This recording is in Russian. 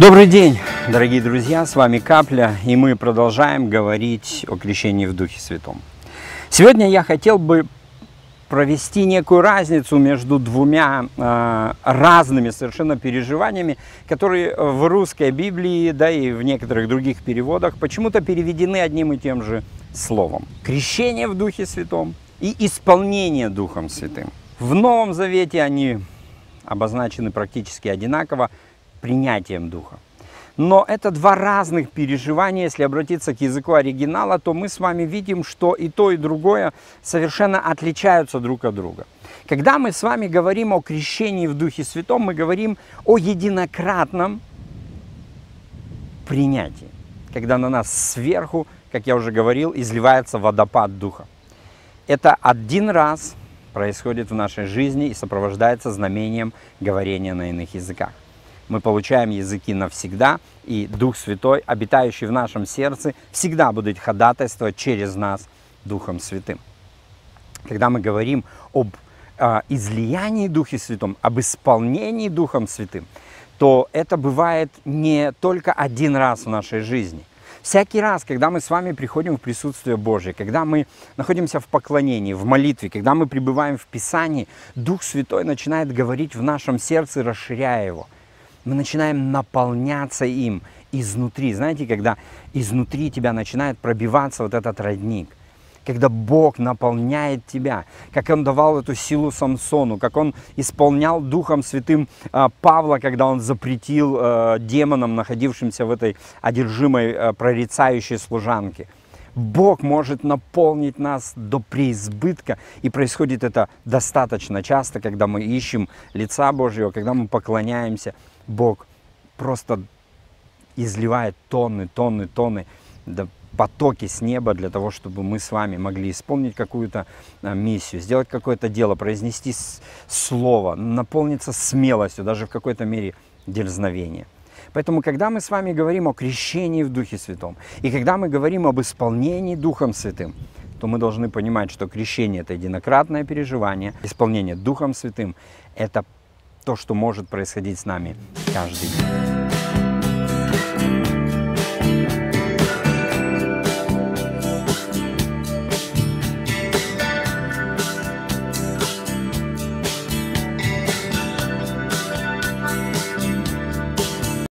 Добрый день, дорогие друзья, с вами Капля, и мы продолжаем говорить о крещении в Духе Святом. Сегодня я хотел бы провести некую разницу между двумя разными совершенно переживаниями, которые в русской Библии, да и в некоторых других переводах почему-то переведены одним и тем же словом. Крещение в Духе Святом и исполнение Духом Святым. В Новом Завете они обозначены практически одинаково принятием Духа. Но это два разных переживания. Если обратиться к языку оригинала, то мы с вами видим, что и то, и другое совершенно отличаются друг от друга. Когда мы с вами говорим о крещении в Духе Святом, мы говорим о единократном принятии, когда на нас сверху, как я уже говорил, изливается водопад Духа. Это один раз происходит в нашей жизни и сопровождается знамением говорения на иных языках. Мы получаем языки навсегда, и Дух Святой, обитающий в нашем сердце, всегда будет ходатайствовать через нас Духом Святым. Когда мы говорим об излиянии Духа Святом, об исполнении Духом Святым, то это бывает не только один раз в нашей жизни. Всякий раз, когда мы с вами приходим в присутствие Божие, когда мы находимся в поклонении, в молитве, когда мы пребываем в Писании, Дух Святой начинает говорить в нашем сердце, расширяя его. Мы начинаем наполняться им изнутри. Знаете, когда изнутри тебя начинает пробиваться вот этот родник, когда Бог наполняет тебя, как Он давал эту силу Самсону, как Он исполнял Духом Святым Павла, когда он запретил демонам, находившимся в этой одержимой прорицающей служанке. Бог может наполнить нас до преизбытка, и происходит это достаточно часто, когда мы ищем лица Божьего, когда мы поклоняемся. Бог просто изливает тонны, да, потоки с неба для того, чтобы мы с вами могли исполнить какую-то миссию, сделать какое-то дело, произнести слово, наполниться смелостью, даже в какой-то мере дерзновения. Поэтому, когда мы с вами говорим о крещении в Духе Святом, и когда мы говорим об исполнении Духом Святым, то мы должны понимать, что крещение – это единократное переживание, исполнение Духом Святым – это то, что может происходить с нами каждый день.